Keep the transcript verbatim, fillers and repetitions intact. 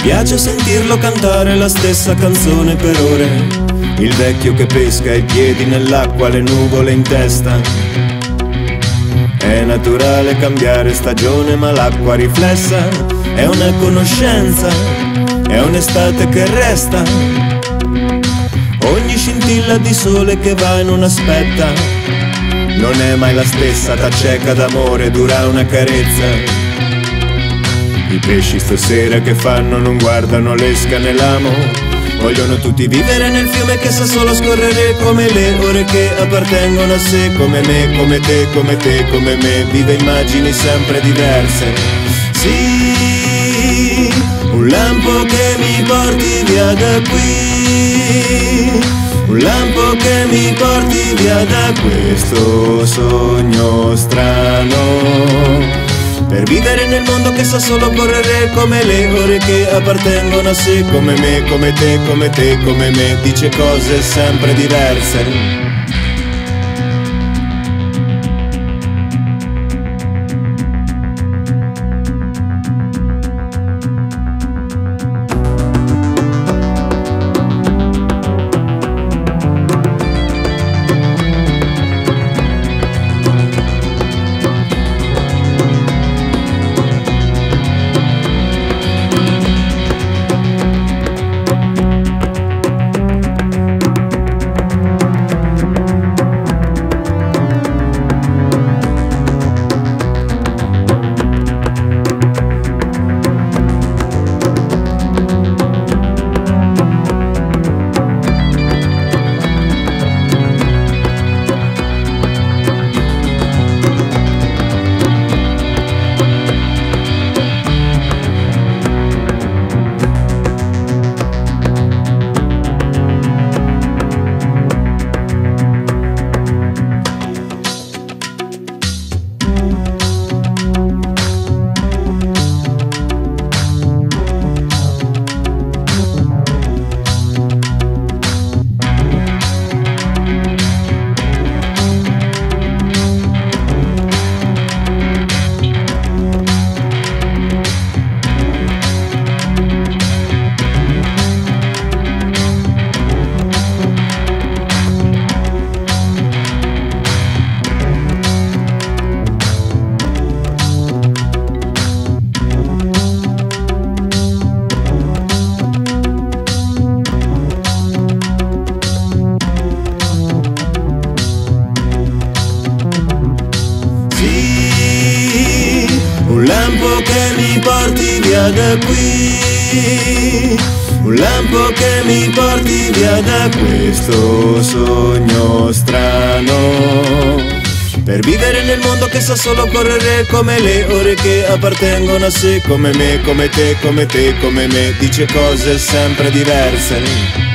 piace sentirlo cantare la stessa canzone per ore. Il vecchio che pesca i piedi nell'acqua, le nuvole in testa. È naturale cambiare stagione, ma l'acqua riflessa è una conoscenza, è un'estate che resta. Ogni scintilla di sole che va e non aspetta non è mai la stessa, t'acceca d'amore, dura una carezza. I pesci stasera che fanno non guardano l'esca nell'amo, vogliono tutti vivere nel fiume che sa solo scorrere come le ore che appartengono a sé. Come me, come te, come te, come me, vive immagini sempre diverse. Sì, un lampo che mi porti via da qui, un lampo che mi porti via da questo sogno strano, per vivere nel mondo che sa solo correre come le ore che appartengono a sé. Come me, come te, come te, come me, dice cose sempre diverse. Un lampo che mi porti via da qui, un lampo che mi porti via da questo sogno strano, per vivere nel mondo che sa solo correre come le ore che appartengono a sé. Come me, come te, come te, come me, dice cose sempre diverse.